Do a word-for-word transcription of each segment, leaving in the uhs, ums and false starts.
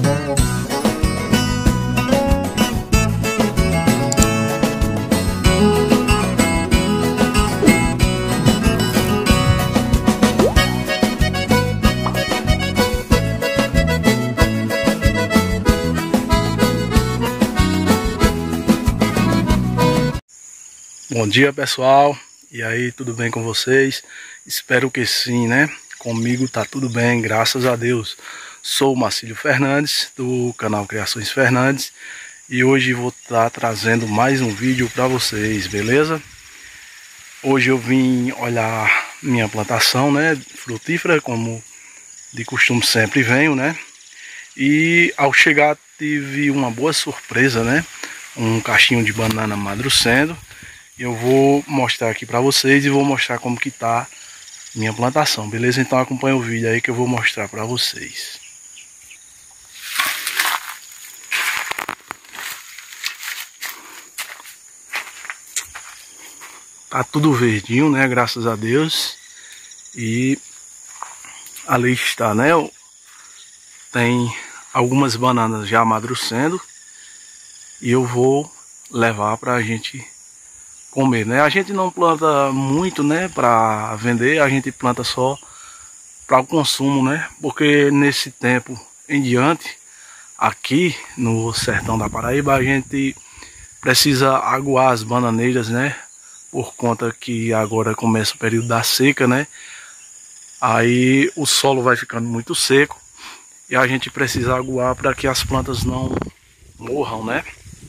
Bom dia, pessoal, e aí, tudo bem com vocês? Espero que sim, né? Comigo tá tudo bem, graças a Deus. Sou o Marcílio Fernandes, do canal Criações Fernandes, e hoje vou estar trazendo mais um vídeo para vocês, beleza? Hoje eu vim olhar minha plantação, né, frutífera, como de costume sempre venho, né? E ao chegar tive uma boa surpresa, né? Um cachinho de banana amadurecendo. Eu vou mostrar aqui para vocês e vou mostrar como que tá minha plantação, beleza? Então acompanha o vídeo aí que eu vou mostrar para vocês. Tá tudo verdinho, né? Graças a Deus. E ali está, né? Tem algumas bananas já amadurecendo e eu vou levar para a gente comer, né? A gente não planta muito, né, para vender, a gente planta só para o consumo, né? Porque nesse tempo em diante, aqui no sertão da Paraíba, a gente precisa aguar as bananeiras, né? Por conta que agora começa o período da seca, né? Aí o solo vai ficando muito seco e a gente precisa aguar para que as plantas não morram, né?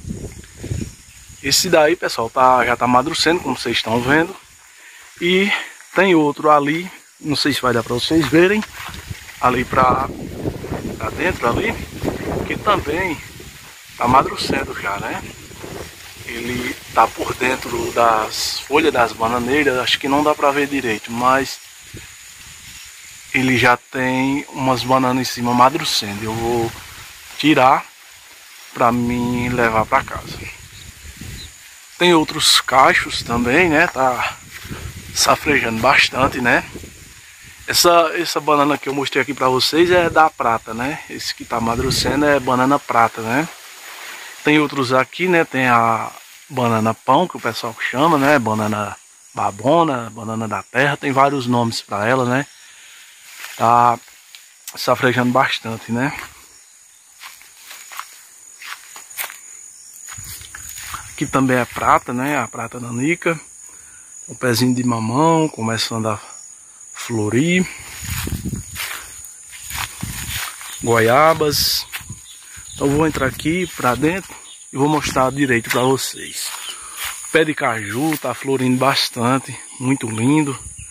Esse daí, pessoal, tá, já tá amadurecendo, como vocês estão vendo. E tem outro ali, não sei se vai dar para vocês verem, ali para dentro ali, que também tá amadurecendo já, né? Ele tá por dentro das folhas das bananeiras, acho que não dá para ver direito, mas ele já tem umas bananas em cima amadurecendo. Eu vou tirar para mim levar para casa. Tem outros cachos também, né? Tá safrejando bastante, né? Essa, essa banana que eu mostrei aqui pra vocês é da prata, né? Esse que tá amadurecendo é banana prata, né? Tem outros aqui, né? Tem a banana pão, que o pessoal chama, né? Banana babona, banana da terra. Tem vários nomes pra ela, né? Tá safrejando bastante, né? Aqui também é prata, né? A prata nanica. Um pezinho de mamão começando a florir. Goiabas. Então vou entrar aqui pra dentro e vou mostrar direito pra vocês. O pé de caju tá florindo bastante. Muito lindo.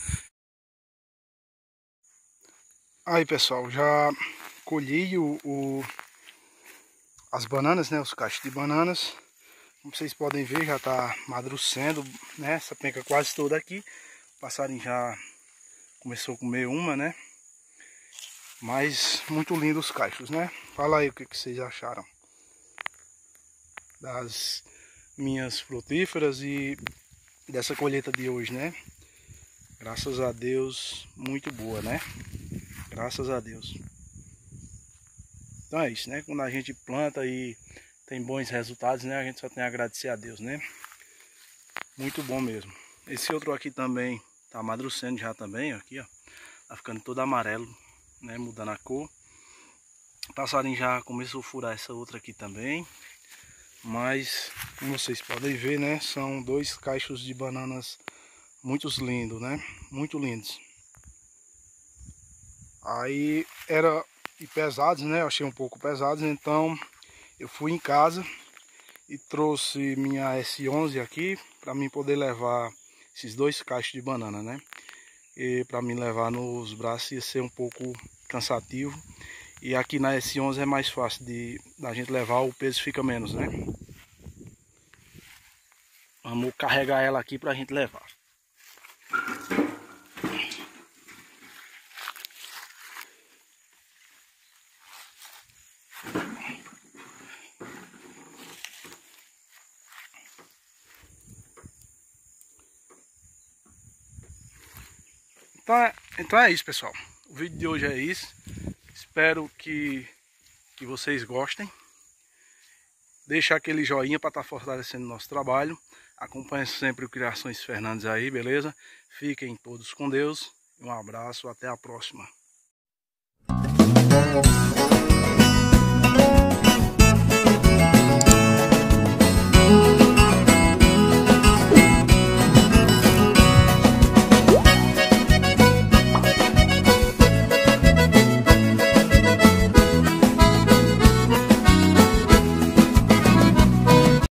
Aí, pessoal, já colhi o, o, as bananas, né? Os cachos de bananas. Como vocês podem ver, já está amadurecendo, né? Essa penca quase toda aqui. O passarinho já começou a comer uma, né? Mas muito lindo os cachos, né? Fala aí o que, que vocês acharam das minhas frutíferas e dessa colheita de hoje, né? Graças a Deus, muito boa, né? Graças a Deus. Então é isso, né? Quando a gente planta e tem bons resultados, né? A gente só tem a agradecer a Deus, né? Muito bom mesmo. Esse outro aqui também tá amadurecendo já também, aqui, ó. Tá ficando todo amarelo, né? Mudando a cor. O passarinho já começou a furar essa outra aqui também. Mas, como vocês podem ver, né? São dois cachos de bananas muito lindos, né? Muito lindos. Aí era e pesados, né? Eu achei um pouco pesados, então eu fui em casa e trouxe minha S onze aqui para mim poder levar esses dois cachos de banana, né? E para mim levar nos braços ia ser um pouco cansativo. E aqui na S onze é mais fácil de da gente levar, o peso fica menos, né? Vamos carregar ela aqui para a gente levar. Então é, então é isso, pessoal. O vídeo de hoje é isso. Espero que que vocês gostem. Deixa aquele joinha para estar fortalecendo o nosso trabalho. Acompanhe sempre o Criações Fernandes aí, beleza? Fiquem todos com Deus. Um abraço, até a próxima.